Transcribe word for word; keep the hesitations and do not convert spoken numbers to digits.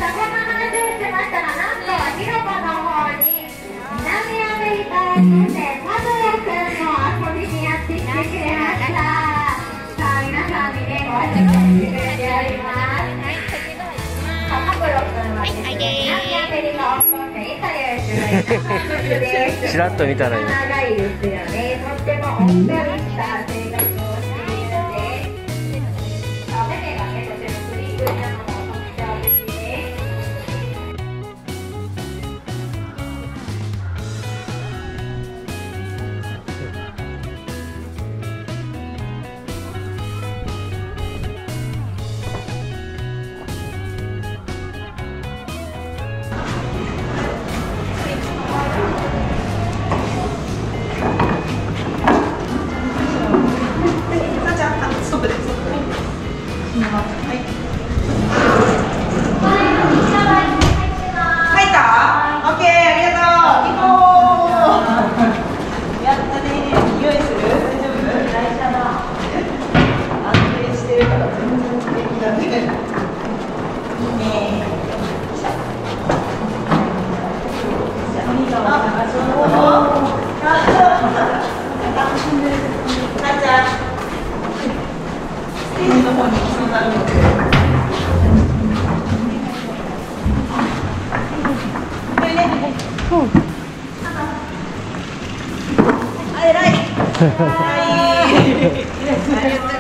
しましたら、なんと広場の方に南アメリカ人生パブロ君の遊びにやってきてくれました。さあ皆さんにねご挨拶してくれております。パブロ君はですね、南アメリカを含んでイタリアに住む家族です。 ちらっと見たらいい。 長いですよね。とってもおっとりした生活をしているので、お目目がねとてもクリームなのも特徴的です。 はい。